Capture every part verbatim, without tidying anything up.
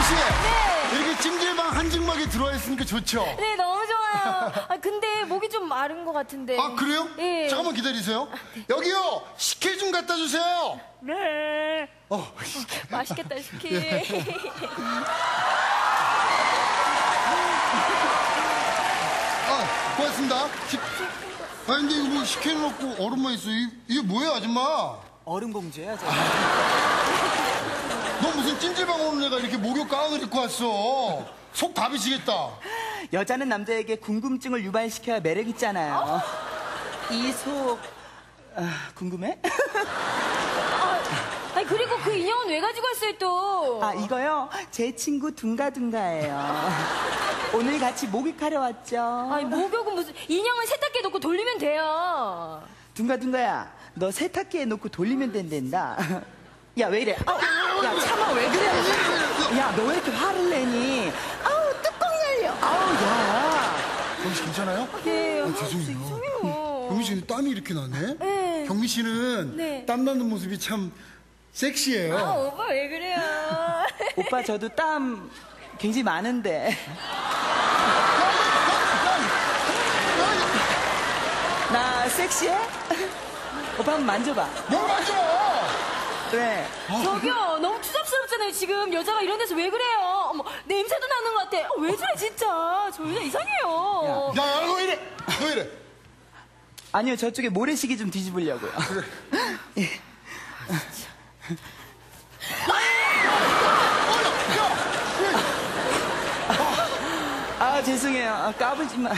씨. 네. 이렇게 찜질방 한증막에 들어와 있으니까 좋죠? 네, 너무 좋아요. 아, 근데 목이 좀 마른 것 같은데. 아, 그래요? 네. 잠깐만 기다리세요. 여기요, 식혜 좀 갖다 주세요. 네. 어, 맛있겠다, 식혜. 아, 고맙습니다. 식... 아, 근데 이거 뭐 식혜를 넣고 얼음만 있어. 이, 이게 뭐예요, 아줌마? 얼음 공주예요, 저. 너 무슨 찜질방 오는 애가 이렇게 목욕 가운을 입고 왔어. 속 다 비치겠다. 여자는 남자에게 궁금증을 유발시켜야 매력 있잖아요. 이 속 아, 궁금해? 아, 아니, 그리고 그 인형은 왜 가지고 왔어요, 또? 아, 이거요? 제 친구 둥가둥가예요. 오늘 같이 목욕하러 왔죠. 아니, 목욕은 무슨, 인형은 세탁기에 넣고 돌리면 돼요. 둥가둥가야, 너 세탁기에 놓고 돌리면 된댄다. 야, 왜 이래? 아, 야, 참아, 왜 그래? 야, 너 왜 이렇게 화를 내니? 아우, 뚜껑 열려. 아우, 야. 경미 씨 괜찮아요? 네. 어, 죄송해요. 이상해요. 경미 씨는 땀이 이렇게 나네? 네. 경미 씨는 네. 땀 나는 모습이 참 섹시해요. 아, 오빠 왜 그래요? 오빠, 저도 땀 굉장히 많은데. 나 섹시해? 오빠 한번 만져봐. 뭘 만져! 왜? 저기요, 너무 추잡스럽잖아요, 지금. 여자가 이런 데서 왜 그래요? 어머, 냄새도 나는 것 같아. 어, 왜 저래, 진짜. 저 여자 이상해요. 야, 야, 너 이래! 너 이래! 아니요, 저쪽에 모래시계 좀 뒤집으려고요. 그래. 예. 아, 죄송해요. 아, 까불지 마요.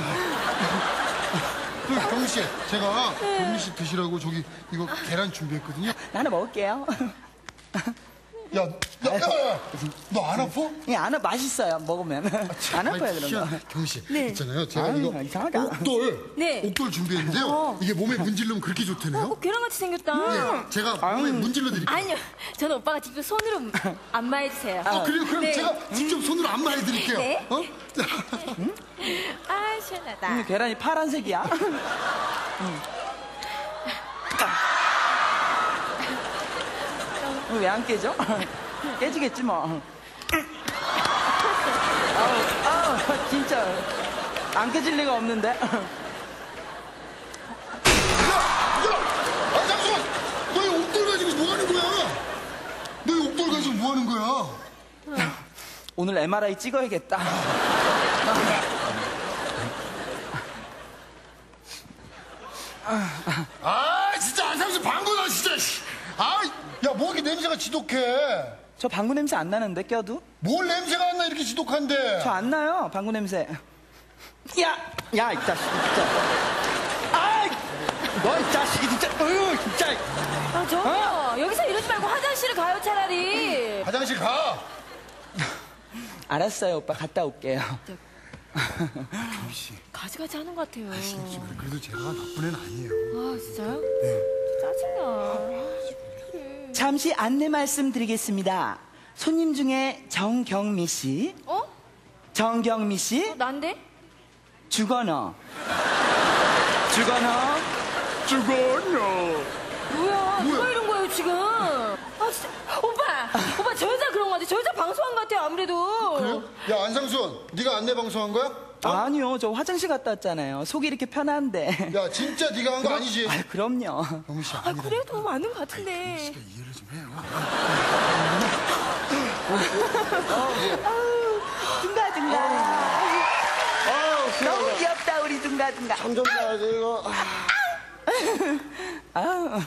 그, 경미 씨, 제가 경미 씨 드시라고 저기 이거 계란 준비했거든요. 나 하나 먹을게요. 야, 야, 야, 야, 너 안 아파? 예, 안 아, 맛있어요, 먹으면. 안 아파요, 그런 거. 경미 씨, 네. 있잖아요. 제가 아유, 이거 이상하다. 옥돌, 네. 옥돌 준비했는데요. 어. 이게 몸에 문지르면 그렇게 좋다네요. 어, 계란같이 생겼다. 예, 제가 몸에 문질러 드릴게요. 아니요, 저는 오빠가 직접 손으로 안마해주세요. 아, 그래요? 그럼 네. 제가 직접 손으로 안마해드릴게요. 네. 어? 아, 시원하다. 음, 계란이 파란색이야. 음. 왜 안 깨져? 깨지겠지 뭐. 아우, 아우, 진짜 안 깨질 리가 없는데. 야! 야! 아, 잠시만! 너 이 옥돌 가지고 뭐 하는 거야? 너 이 옥돌 가지고 뭐 하는 거야? 오늘 엠알아이 찍어야겠다. 아, 진짜 안상수 방구나, 진짜. 아, 야, 뭐 이렇게 냄새가 지독해. 저 방구 냄새 안 나는데 껴도? 뭘 냄새가 안 나, 이렇게 지독한데. 저 안 나요, 방구 냄새. 야, 야, 이 자식이 진짜. 아, 너 이 자식이 진짜. 어휴, 진짜. 아, 저기요. 여기서 이러지 말고 화장실을 가요, 차라리. 화장실 가. 알았어요, 오빠 갔다 올게요. 경미 씨, 가지가지 하는 것 같아요. 그래도 제가 나쁜 애는 아니에요. 아, 진짜요? 네. 짜증나. 잠시 안내 말씀드리겠습니다. 손님 중에 정경미 씨, 어? 정경미 씨, 난데? 주건어, 주건어, 주건어. 뭐야, 누가 이런 거예요, 지금? 아, 진짜. 오빠! 오빠, 저 여자 그런 거 같아. 저 여자 방송한 것 같아요, 아무래도. 그래요? 야, 안상순, 네가 안내 방송한 거야? 어? 아니요, 저 화장실 갔다 왔잖아요. 속이 이렇게 편한데. 야, 진짜 네가 한 거 아니지? 아, 그럼요. 경미 씨, 아, 아니다. 그래도 맞는 것 같은데. 씨가 이해를 좀 해요. 아우, 둥가둥가. 아우, 너무 귀엽다, 우리 둥가둥가. 참 좋다, 이거. 아우.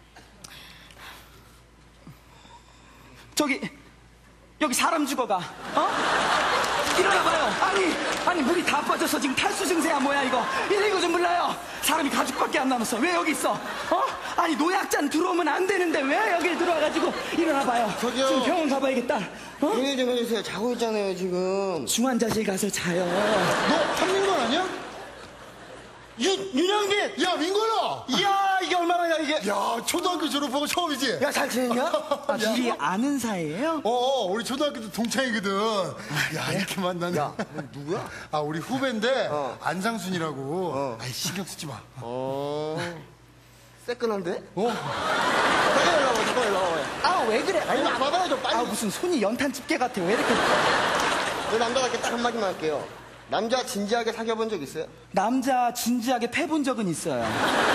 저기, 여기 사람 죽어가. 어? 일어나봐요. 아니, 아니, 물이 다 빠져서 지금 탈수 증세야, 뭐야, 이거. 일일구 좀 불러요. 사람이 가죽밖에 안 남았어. 왜 여기 있어? 어? 아니, 노약잔 들어오면 안 되는데 왜 여길 들어와가지고. 일어나봐요. 저기요. 지금 병원 가봐야겠다. 어? 일 좀 해주세요. 자고 있잖아요, 지금. 중환자실 가서 자요. 너 한민건 아니야? 윤, 윤영빈! 야, 민건아! 이야, 이게 얼마나야, 이게. 야, 초등학교 졸업하고 처음이지? 야, 잘 지냈냐? 아, 둘이 아는 사이예요? 어, 어, 우리 초등학교 때 동창이거든. 야, 이렇게 만나네. 야, 너 누구야? 아, 우리 후배인데, 어. 안상순이라고. 어. 아이, 신경 쓰지 마. 어. 새끈한데? 어? 잠깐 일로 와봐, 잠깐 일로 와봐. 아, 왜 그래? 아니, 와봐요, 좀 빨리. 아, 무슨 손이 연탄 집게 같아. 왜 이렇게. 저 남자답게 딱 한마디만 할게요. 남자 진지하게 사귀어본 적 있어요? 남자 진지하게 패본 적은 있어요.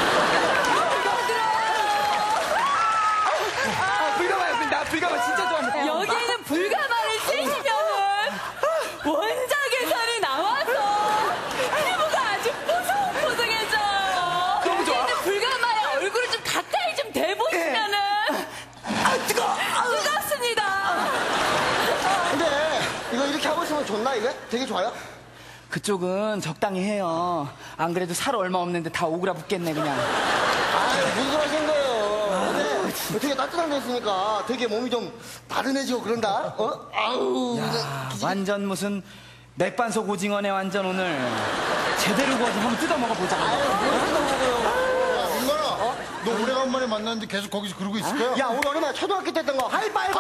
아, 불가마요. 나 불가마 진짜 좋아합니다. 여기에는 불가마를 쓰시면은 원자 개선이 나와서 피부가 아주 뽀송뽀송해져요. 너무 좋아. 여기에는 불가마의 얼굴을 좀 가까이 좀 대보시면은 아, 뜨거! 뜨겁습니다. 근데 이거 이렇게 하고 있으면 좋나, 이게? 되게 좋아요? 그쪽은 적당히 해요. 안 그래도 살 얼마 없는데 다 오그라 붙겠네, 그냥. 아, 무슨 소리 하신 거예요? 근데 되게 따뜻한 데 있으니까 되게 몸이 좀 나른해지고 그런다? 어? 아우. 아, 완전 무슨 맥반석 오징어네, 완전 오늘. 제대로 구워서 한번 뜯어 먹어보자. 야, 민건아, 너 오래간만에 만났는데 계속 거기서 그러고 있을 거야? 야, 우리 얼마나 초등학교 때 했던 거 하이파이브!